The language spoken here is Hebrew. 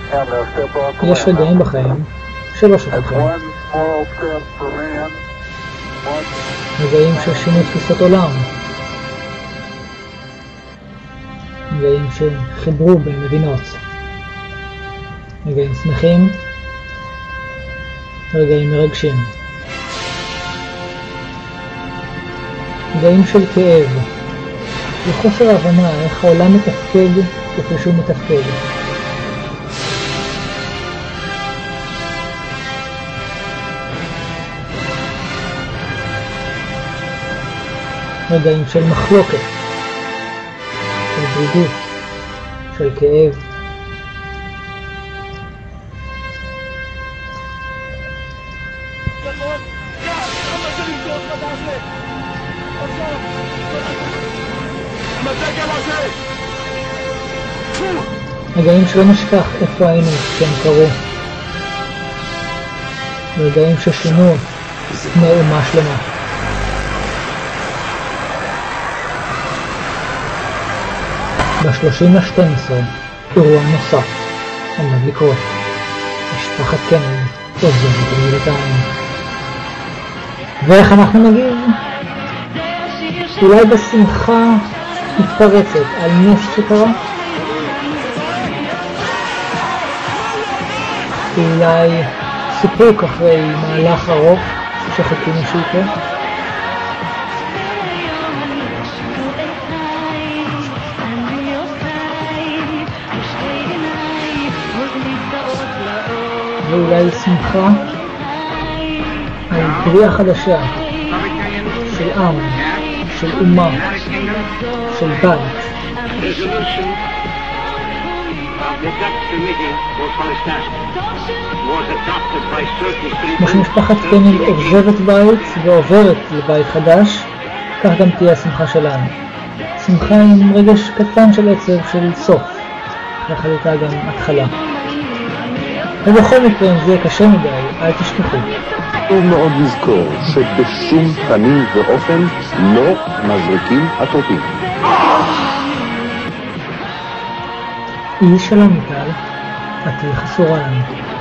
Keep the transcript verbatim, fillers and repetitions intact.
יש רגעים בחיים שלא שוכחים. רגעים של שינוי תפיסות עולם. רגעים שחיברו בין מדינות. רגעים שמחים. רגעים מרגשים. רגעים של כאב. וחוסר הבנה איך העולם מתפקד כפי שהוא מתפקד. רגעים של מחלוקת, של ברידות, של כאב. רגעים שלא נשכח איפה היינו כשהם קרו. רגעים ששינו פני אומה שלמה. ב-שלושים לשתים עשרה אירוע נוסף עומד לקרות. משפחת קנדי עוזבת את גבולותיים. ואיך אנחנו נגיב? אולי בשמחה מתפרצת על נס שקרה? אולי סיפוק אחרי מהלך ארוך שחיכינו שיקרה? ואולי שמחה על בריאה חדשה של עם, של אומה, של בית. כמו שמשפחת קנדי עוזבת בית ועוברת לבית חדש, כך גם תהיה השמחה שלנו. שמחה עם רגש קטן של עצב של סוף, כך הייתה גם התחלה. ובכל מקרה, אם זה קשה מדי, אל תשכחו. טוב מאוד לזכור שבשום פנים ואופן לא מזריקים אטרופים. יהי שלום איטל, את תהי חסורה לנו.